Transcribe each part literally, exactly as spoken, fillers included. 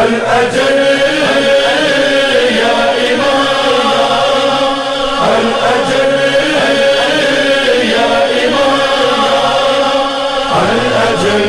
الأجل يا إمام الأجل يا إمام الأجل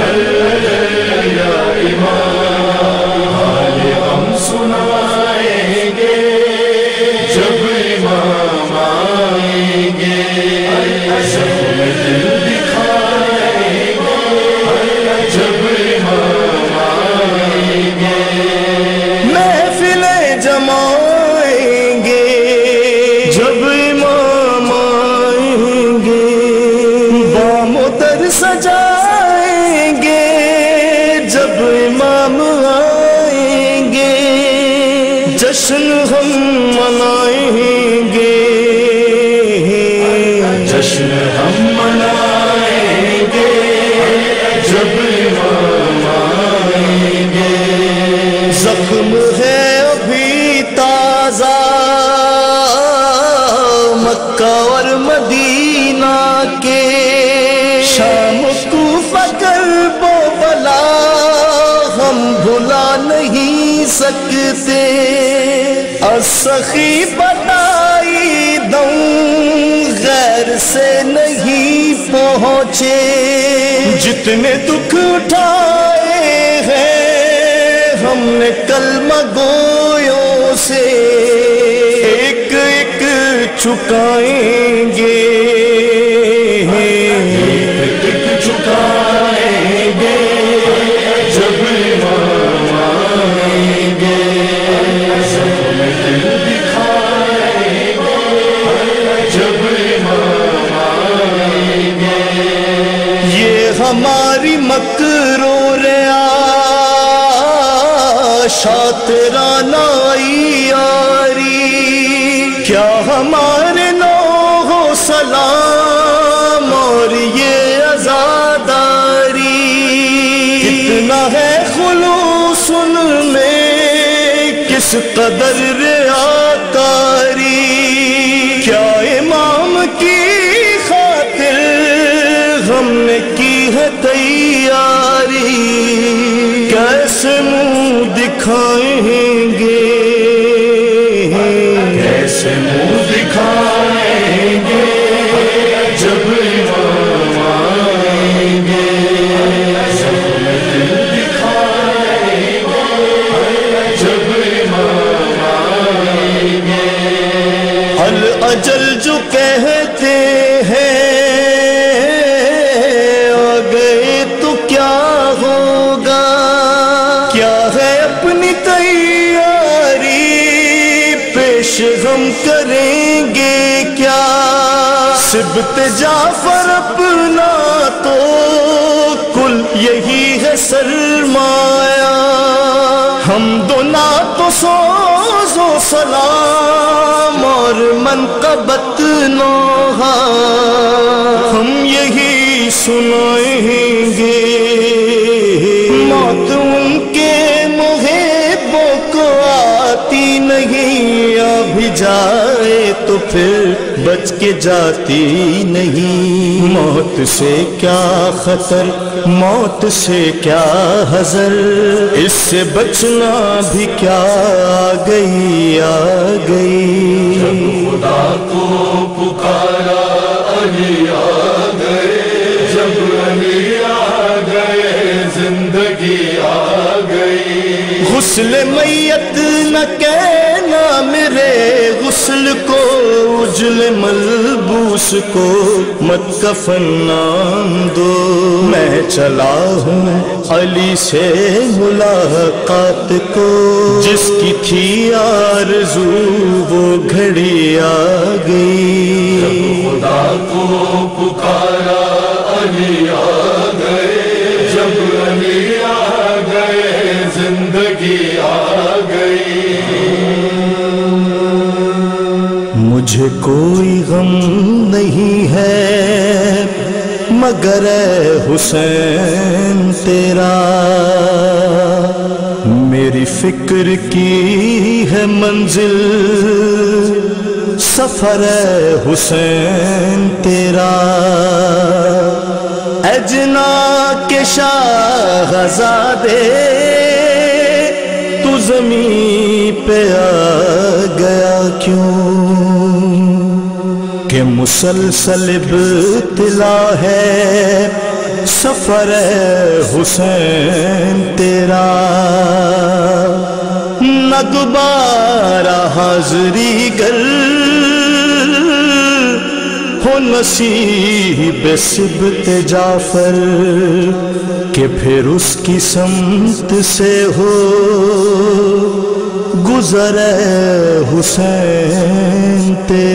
يا إمام حال ہم سنائیں گے جب امام آئیں گے الأجل میں دل دکھائیں گے جب امام آئیں گے محفلیں جمائیں گے جب امام آئیں گے بام و در سجائیں گے جب امام آئیں گے جشن ہم منائیں گے جشن ہم منائیں گے جب امام آئیں گے زخم ہے ابھی تازہ مکہ اور مدینہ کے شام کوفہ کرب و بلا ہم بھلا نہیں سکتے السخی بتائی دوں غیر سے نہیں پہنچے جتنے دکھ اٹھائے ہیں ہم نے کلمہ گویوں سے ایک ایک چکائیں گے ایک چکائیں گے جب امام آئیں گے زخم دل دکھائیں گے جب امام آئیں گے یہ ہماری مکر و ریا شاطرانہ یاری کیا ہمارے نوح و سلام اور یہ عزاداری کتنا ہے خلوص ان میں کس قدر ریاکاری کیا امام کی خاطر ہم نے کی ہے تیاری کیسے منہ دکھائیں گے کیسے منہ دکھائیں گے جب امام آئیں گے زخم دل دکھائیں گے جب امام آئیں گے الاجل جو کہتے ہیں آ گئے تو کیا ہوگا کیا ہے اپنی تیاری پیش ہم کریں گے کیا سبت جعفر اپنا تو کل یہی ہے سرمایہ ہم دو نعت و سوز و سلام اور منقبت نوحہ ہم یہی سنائیں گے موت ان کے محبوں کو آتی نہیں ابھی جائے تو پھر بچ کے جاتی نہیں موت سے کیا خطر موت سے کیا حذر اس سے بچنا بھی کیا آ گئی آ گئی خدا کو پکارا علی آ گئے جب علی آ گئے زندگی آ گئی غسل میت نہ کہنا میرے غسل کو اجل ملبوس کو مت کفن نام دو میں چلا ہوں علی سے ملاقات کو جس کی تھی آرزو وہ گھڑی آ گئی خدا کو پکارا علی آ گئے جب علی آ گئے زندگی آ گئی مجھے کوئی غم نہیں ہے مگر اے حسین تیرا میری فکر کی ہے منزل سفر ہے حسین تیرا اجنا کے شاہزادے زمین پہ آ گیا کیوں کہ مسلسل ابتلا ہے سفر حسین تیرا نہ دوبارہ حاضری گر ہو نصیب سبت جعفر کہ پھر اس کی سمت سے ہو گزر حسین تیرا